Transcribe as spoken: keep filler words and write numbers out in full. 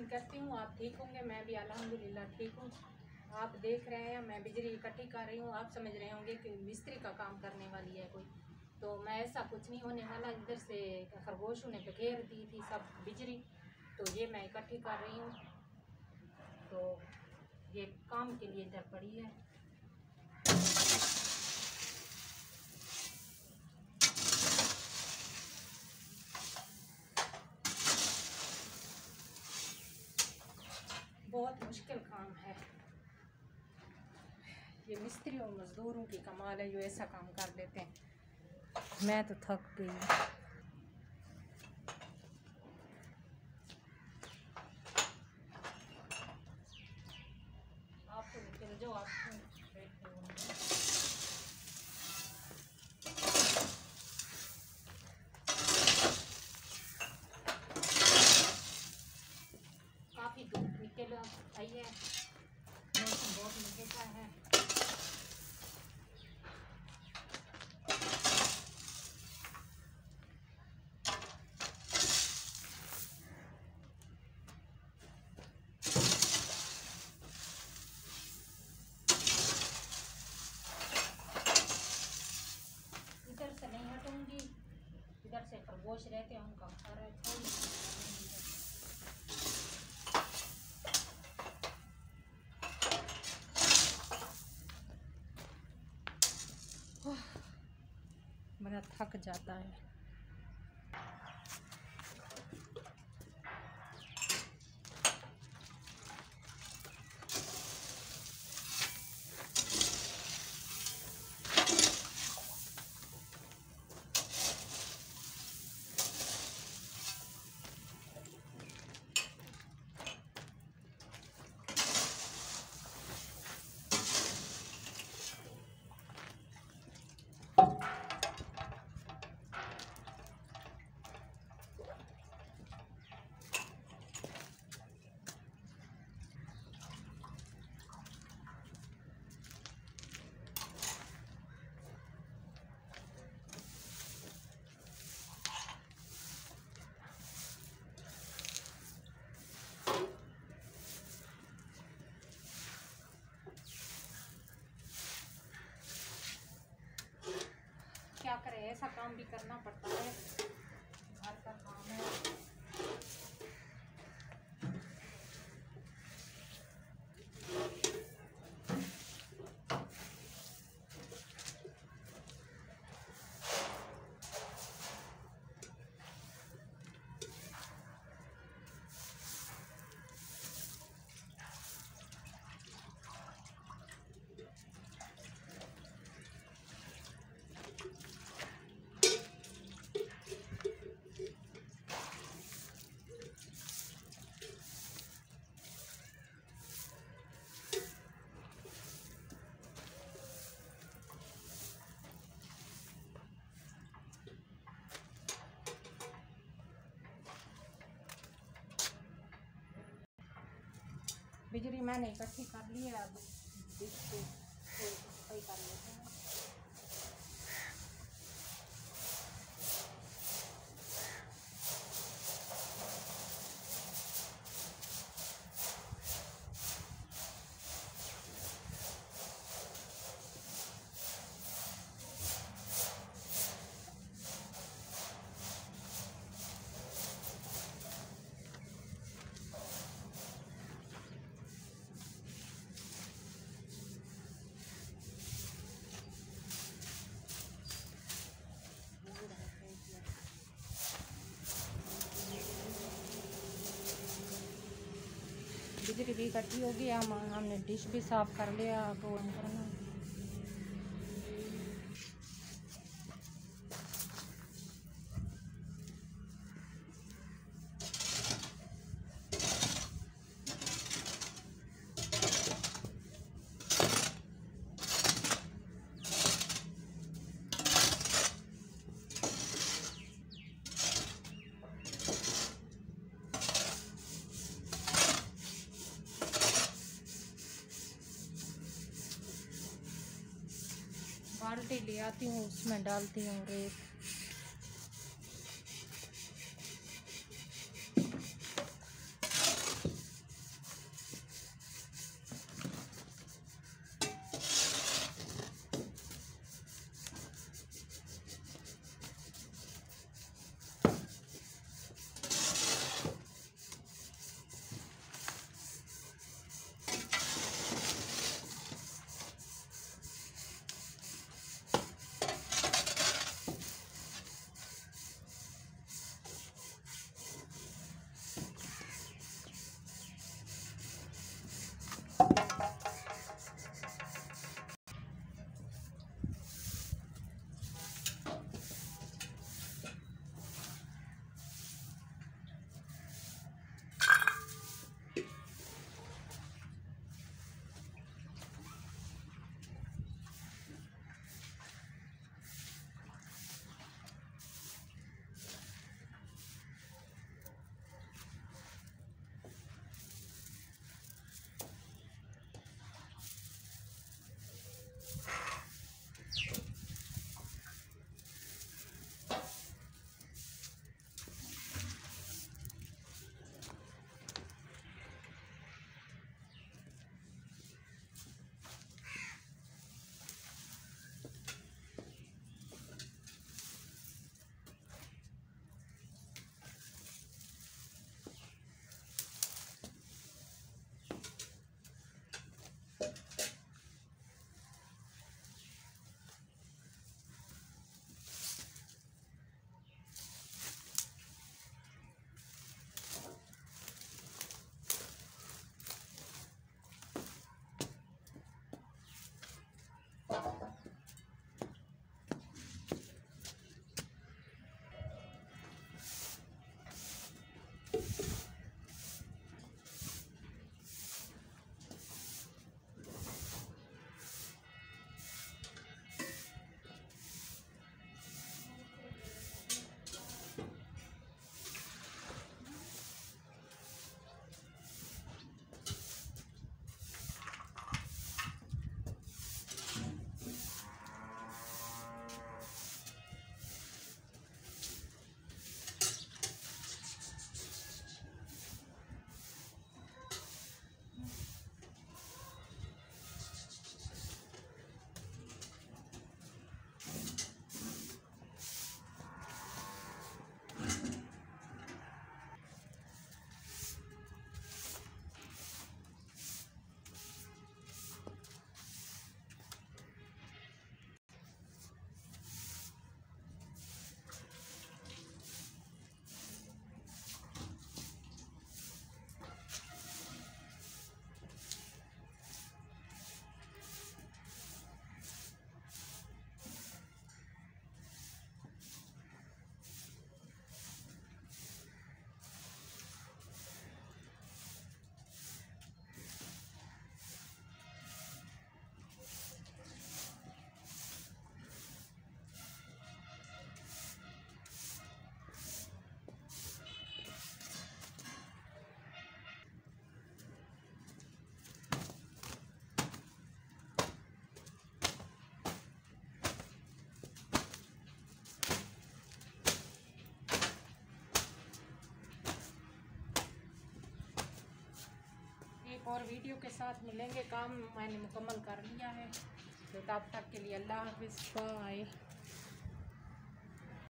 उम्मीद करती हूँ आप ठीक होंगे। मैं भी अल्हम्दुलिल्लाह ठीक हूँ। आप देख रहे हैं मैं बिजली इकट्ठी कर रही हूँ। आप समझ रहे होंगे कि मिस्त्री का काम करने वाली है कोई, तो मैं ऐसा कुछ नहीं होने वाला। इधर से खरगोशों ने बखेर दी थी सब बिजली, तो ये मैं इकट्ठी कर रही हूँ। तो ये काम के लिए इधर पड़ी है। बहुत मुश्किल काम है ये। मिस्त्रियों मजदूरों की कमाल है, जो ऐसा काम कर देते हैं। मैं तो थक गई। आप तो निकल जाओ, आप बैठे हो। काफ़ी धूप निकल आई है, मौसम बहुत निकलता है। इधर से नहीं हटूंगी, इधर से खरगोश रहते हैं, उनका घर है थोड़ी। बड़ा थक जाता है। क्या करें, ऐसा काम भी करना पड़ता है, घर का काम है। बिजली मैंने इकट्ठी कर ली है, अब इसको सही कर लेते हैं। बिजली भी इकट्ठी होगी, हम हमने डिश भी साफ कर लिया। अब वो करना बाल्टी ले आती हूँ, उसमें डालती हूँ रेत। एक और वीडियो के साथ मिलेंगे। काम मैंने मुकम्मल कर लिया है, तो तब तक के लिए अल्लाह हाफिज़, बाय।